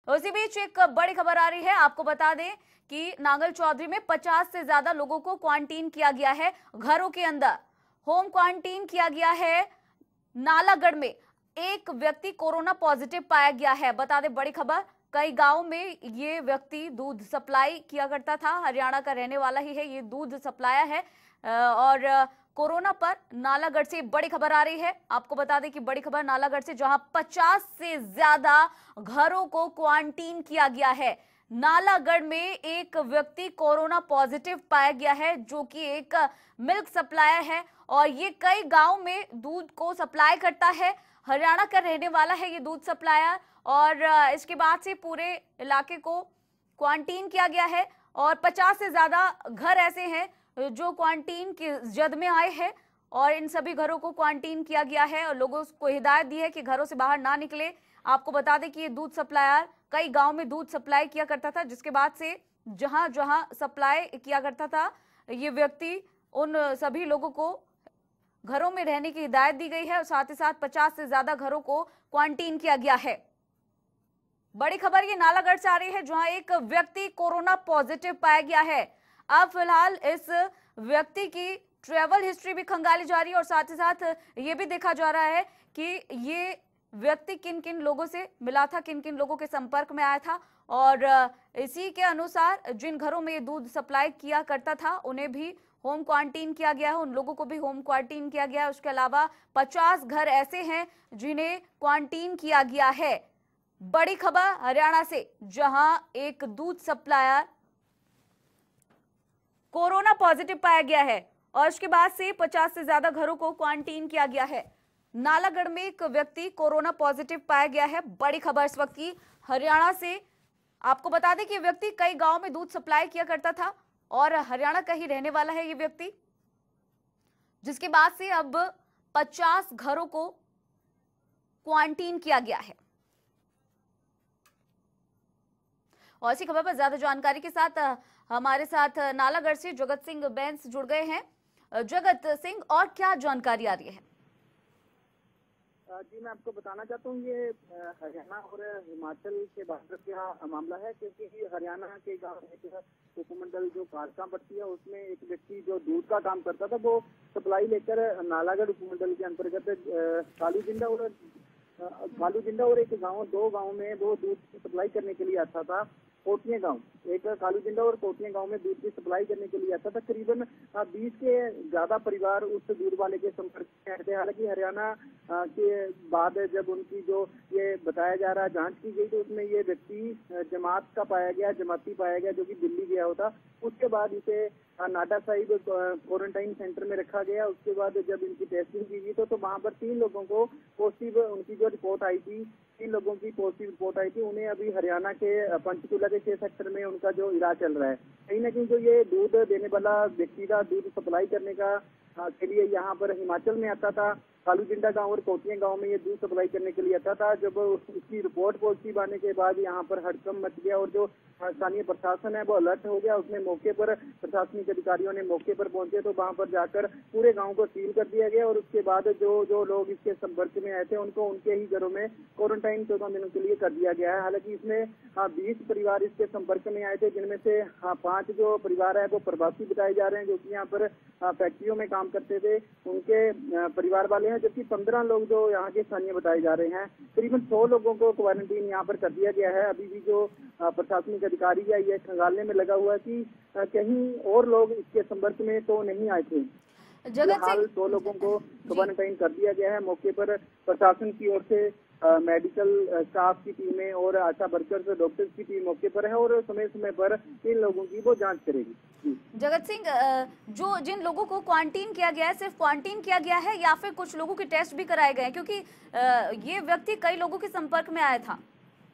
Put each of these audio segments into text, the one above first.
उसी बीच एक बड़ी खबर आ रही है। आपको बता दें कि नांगल चौधरी में 50 से ज्यादा लोगों को क्वारंटीन किया गया है, घरों के अंदर होम क्वारंटीन किया गया है। नालागढ़ में एक व्यक्ति कोरोना पॉजिटिव पाया गया है। बता दें बड़ी खबर, कई गांव में ये व्यक्ति दूध सप्लाई किया करता था, हरियाणा का रहने वाला ही है, ये दूध सप्लायर है। और कोरोना पर नालागढ़ से बड़ी खबर आ रही है। आपको बता दें कि बड़ी खबर नालागढ़ से, जहां 50 से ज्यादा घरों को क्वारंटीन किया गया है। नालागढ़ में एक व्यक्ति कोरोना पॉजिटिव पाया गया है, जो कि एक मिल्क सप्लायर है और ये कई गांव में दूध को सप्लाई करता है। हरियाणा का रहने वाला है ये दूध सप्लायर और इसके बाद से पूरे इलाके को क्वारंटीन किया गया है और 50 से ज्यादा घर ऐसे हैं जो क्वारंटीन की जद में आए हैं और इन सभी घरों को क्वारंटीन किया गया है और लोगों को हिदायत दी है कि घरों से बाहर ना निकले। आपको बता दें कि ये दूध सप्लायर कई गांव में दूध सप्लाई किया करता था, जिसके बाद से जहां जहां सप्लाई किया करता था ये व्यक्ति, उन सभी लोगों को घरों में रहने की हिदायत दी गई है और साथ ही साथ 50 से ज्यादा घरों को क्वारंटीन किया गया है। बड़ी खबर ये नालागढ़ से आ रही है, जहां एक व्यक्ति कोरोना पॉजिटिव पाया गया है। अब फिलहाल इस व्यक्ति की ट्रैवल हिस्ट्री भी खंगाली जा रही है और साथ ही साथ ये भी देखा जा रहा है कि ये व्यक्ति किन किन लोगों से मिला था, किन किन लोगों के संपर्क में आया था और इसी के अनुसार जिन घरों में ये दूध सप्लाई किया करता था उन्हें भी होम क्वारंटीन किया गया है, उन लोगों को भी होम क्वारंटीन किया गया है। उसके अलावा 50 घर ऐसे हैं जिन्हें क्वारंटीन किया गया है। बड़ी खबर हरियाणा से, जहां एक दूध सप्लायर कोरोना पॉजिटिव पाया गया है और उसके बाद से 50 से ज्यादा घरों को क्वारंटीन किया गया है। नालागढ़ में एक व्यक्ति कोरोना पॉजिटिव पाया गया है। बड़ी खबर इस वक्त की हरियाणा से। आपको बता दें कि व्यक्ति कई गांव में दूध सप्लाई किया करता था और हरियाणा का ही रहने वाला है ये व्यक्ति, जिसके बाद से अब 50 घरों को क्वारंटीन किया गया है। और इसी खबर पर ज्यादा जानकारी के साथ हमारे साथ नालागढ़ से जगत सिंह बैंस जुड़ गए हैं। जगत सिंह, और क्या जानकारी आ रही है? जी, मैं आपको बताना चाहता हूँ ये हरियाणा और हिमाचल के बॉर्डर का मामला है, क्योंकि हरियाणा के गांव एक उपमंडल जो कालका पड़ती है उसमें एक व्यक्ति जो दूध का काम करता था वो सप्लाई लेकर नालागढ़ उपमंडल के अंतर्गत कालूजिंडा और एक गांव, दो गांव में वो दूध की सप्लाई करने के लिए आता था। कोटियां गांव, एक कालूजिंडा और कोटियां गांव में दूध की सप्लाई करने के लिए आता था। करीबन 20 के ज्यादा परिवार उस दूध वाले के संपर्क में थे। हालांकि हरियाणा के बाद जब उनकी जो ये बताया जा रहा है जांच की गई तो उसमें ये व्यक्ति जमाती पाया गया, जो कि दिल्ली गया होता। उसके बाद इसे नाडा साहिब क्वारंटाइन सेंटर में रखा गया। उसके बाद जब इनकी टेस्टिंग की गई तो वहां पर 3 लोगों को पॉजिटिव, उनकी जो रिपोर्ट आई थी, 3 लोगों की पॉजिटिव रिपोर्ट आई थी। उन्हें अभी हरियाणा के पंचकूला के 6 सेक्टर में उनका जो इलाज चल रहा है। कहीं ना कहीं जो ये दूध देने वाला व्यक्ति था, दूध सप्लाई करने का के लिए यहाँ पर हिमाचल में आता था, कालूजिंडा गांव और कोटियां गांव में ये दूध सप्लाई करने के लिए आता था। जब उसकी रिपोर्ट पॉजिटिव आने के बाद यहाँ पर हड़कंप मच गया और जो स्थानीय प्रशासन है वो अलर्ट हो गया। उसने मौके पर, प्रशासनिक अधिकारियों ने मौके पर पहुंचे तो वहां पर जाकर पूरे गांव को सील कर दिया गया और उसके बाद जो लोग इसके संपर्क में आए थे उनको उनके ही घरों में क्वारंटाइन 14 दिनों के लिए कर दिया गया है। हालांकि इसमें 20 परिवार इसके संपर्क में आए थे, जिनमें से 5 जो परिवार है वो प्रवासी बताए जा रहे हैं, जो कि यहाँ पर फैक्ट्रियों में काम करते थे, उनके परिवार वाले हैं, जबकि 15 लोग जो यहाँ के स्थानीय बताए जा रहे हैं। करीबन 100 लोगों को क्वारंटीन यहाँ पर कर दिया गया है। अभी भी जो प्रशासनिक अधिकारी है ये खंगालने में लगा हुआ है कि कहीं और लोग इसके संपर्क में तो नहीं आए थे। फिलहाल 100 लोगों को क्वारंटाइन कर दिया गया है। मौके पर प्रशासन की ओर से मेडिकल स्टाफ की टीमें और आशा वर्कर्स, डॉक्टर्स की टीम मौके पर है और समय समय पर इन लोगों की वो जांच करेगी। जगत सिंह, जो जिन लोगों को क्वारंटीन किया गया है, सिर्फ क्वारंटीन किया गया है या फिर कुछ लोगों के टेस्ट भी कराए गए? क्योंकि ये व्यक्ति कई लोगों के संपर्क में आया था।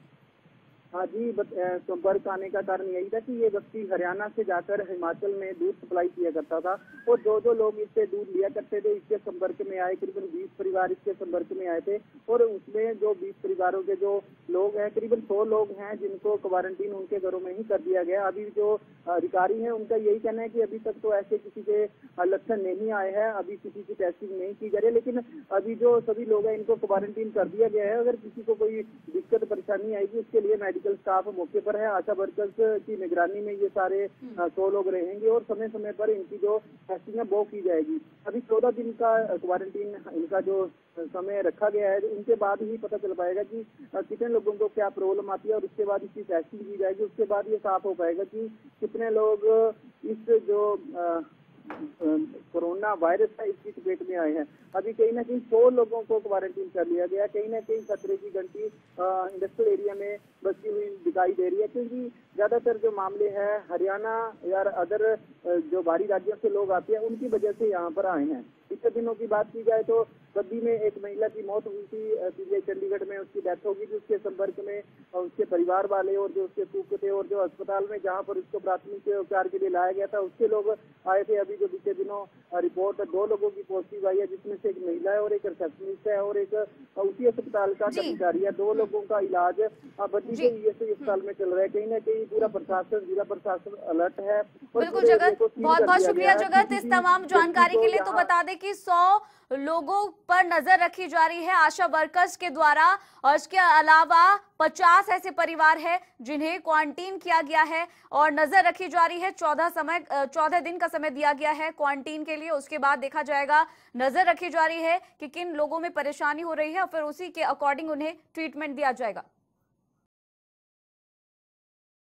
हाँ जी, संपर्क आने का कारण यही था कि ये व्यक्ति हरियाणा से जाकर हिमाचल में दूध सप्लाई किया करता था और जो लोग इससे दूध लिया करते थे इसके संपर्क में आए। करीबन 20 परिवार इसके संपर्क में आए थे और उसमें जो 20 परिवारों के जो लोग हैं, करीबन 100 लोग हैं जिनको क्वारंटीन उनके घरों में ही कर दिया गया। अभी जो अधिकारी है उनका यही कहना है कि अभी तक तो ऐसे किसी के लक्षण नहीं आए हैं, अभी किसी की टेस्टिंग नहीं की जा रही है, लेकिन अभी जो सभी लोग हैं इनको क्वारंटीन कर दिया गया है। अगर किसी को कोई दिक्कत परेशानी परेशानी आएगी उसके लिए मेडिकल स्टाफ मौके पर है। आशा वर्कर्स की निगरानी में ये सारे 100 लोग रहेंगे और समय समय पर इनकी जो टेस्टिंग है वो की जाएगी। अभी 14 दिन का क्वारंटीन इनका जो समय रखा गया है, इनके बाद ही पता चल पाएगा कि कितने लोगों को क्या प्रॉब्लम आती है और उसके बाद इसकी टेस्टिंग की जाएगी। उसके बाद ये साफ हो पाएगा कि कितने लोग इस जो कोरोना वायरस है इसकी चपेट में आए हैं। अभी कहीं ना कहीं 100 लोगों को क्वारंटीन कर लिया गया। कहीं ना कहीं खतरे की घंटी इंडस्ट्रियल एरिया में बजती हुई दिखाई दे रही है, क्योंकि ज्यादातर जो मामले हैं हरियाणा या अदर जो बाहरी राज्यों से लोग आते हैं उनकी वजह से यहाँ पर आए हैं। पिछले दिनों की बात की जाए तो बद्दी में एक महिला की मौत हुई थी, पीजीआई चंडीगढ़ में उसकी डेथ होगी थी। उसके संपर्क में उसके परिवार वाले और जो उसके सूख थे और जो अस्पताल में जहां पर उसको प्राथमिक उपचार के लिए लाया गया था उसके लोग आए थे। अभी जो बीते दिनों रिपोर्ट 2 लोगों की पॉजिटिव आई है, जिसमें से एक महिला है और एक रिसेप्शनिस्ट है और एक उसी अस्पताल का कर्मचारी है। 2 लोगों का इलाज बद्दी के ईएसआई अस्पताल में चल रहा है। कहीं ना कहीं पूरा प्रशासन, जिला प्रशासन अलर्ट है। बिल्कुल जगत, बहुत बहुत शुक्रिया जगत इस तमाम जानकारी के लिए। तो बता दें कि 100 लोगों पर नजर रखी जा रही है आशा वर्कर्स के द्वारा और इसके अलावा 50 ऐसे परिवार हैं जिन्हें क्वारंटीन किया गया है और नजर रखी जा रही है। 14 दिन का समय दिया गया है क्वारंटीन के लिए। उसके बाद देखा जाएगा, नजर रखी जा रही है कि किन लोगों में परेशानी हो रही है और फिर उसी के अकॉर्डिंग उन्हें ट्रीटमेंट दिया जाएगा।